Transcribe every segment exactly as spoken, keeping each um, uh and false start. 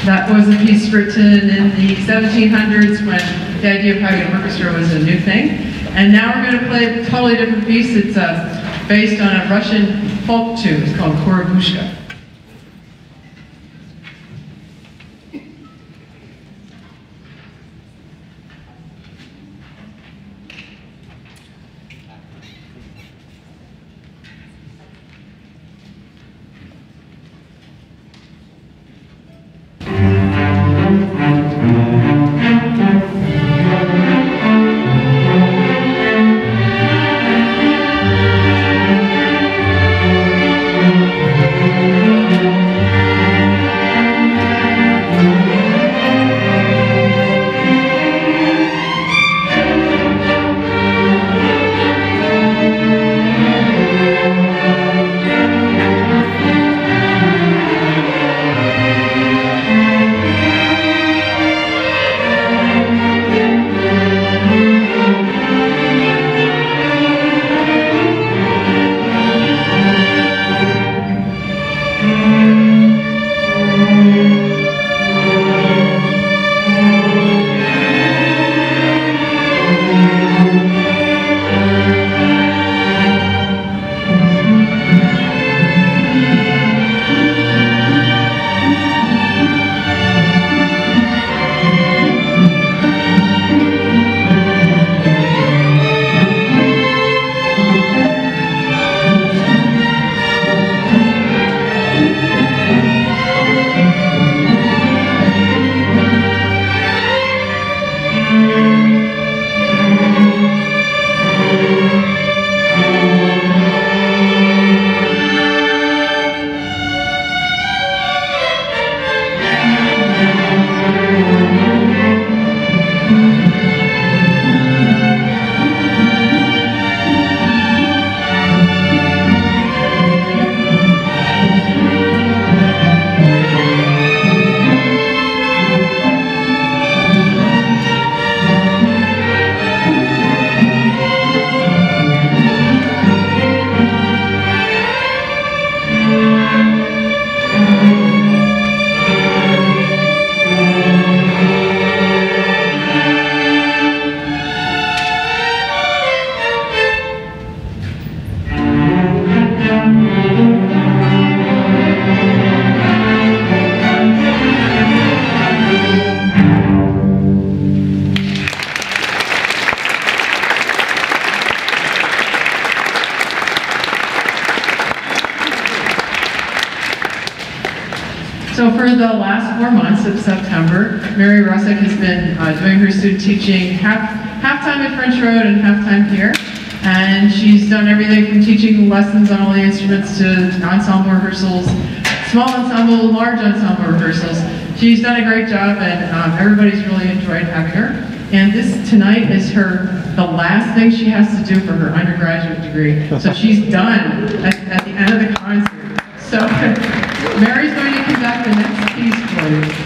That was a piece written in the seventeen hundreds when the idea of having an orchestra was a new thing. And now we're going to play a totally different piece. It's uh, based on a Russian folk tune. It's called Korobushka. So for the last four months of September, Mary Russek has been uh, doing her student teaching half, half time at French Road and half time here. And she's done everything from teaching lessons on all the instruments to ensemble rehearsals, small ensemble, large ensemble rehearsals. She's done a great job, and um, everybody's really enjoyed having her. And this tonight is her, the last thing she has to do for her undergraduate degree. So she's done at, at the end of the concert. So Mary's going to conduct the next piece for you.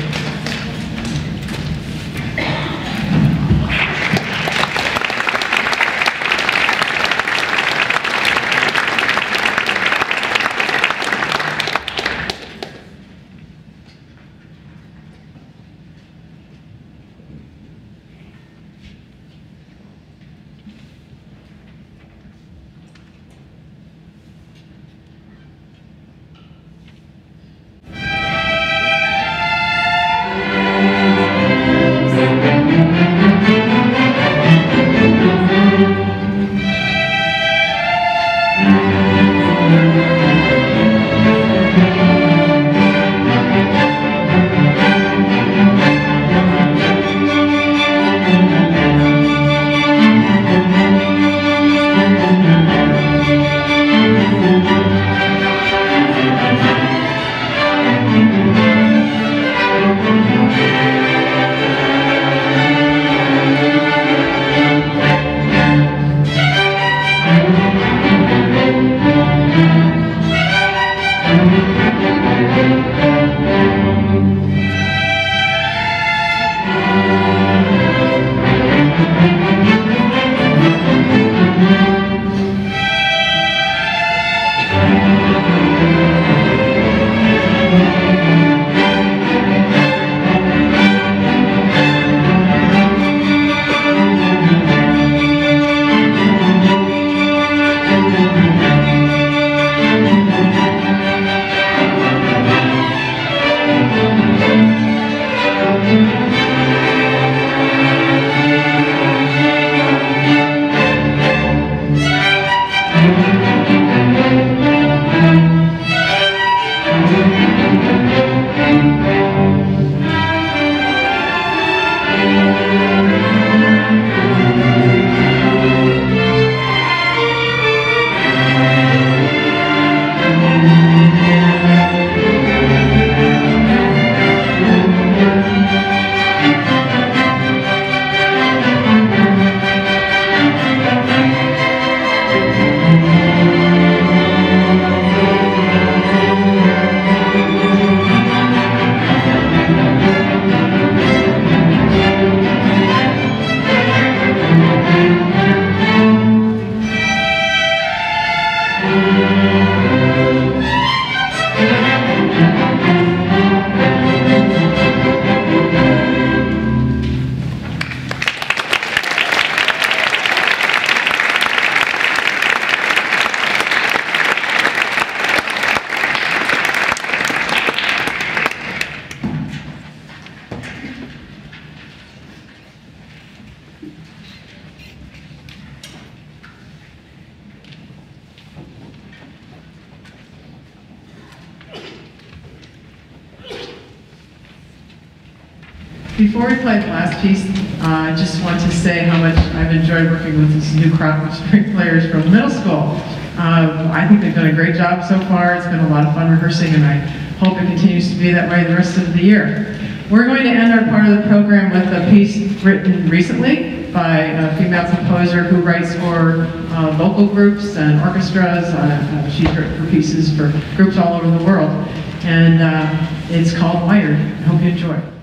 Before we play the last piece, uh, I just want to say how much I've enjoyed working with this new crop of string players from middle school. Um, I think they've done a great job so far. It's been a lot of fun rehearsing, and I hope it continues to be that way the rest of the year. We're going to end our part of the program with a piece written recently by a female composer who writes for uh, local groups and orchestras. Uh, uh, she's written for pieces for groups all over the world. And uh, it's called Wired. I hope you enjoy.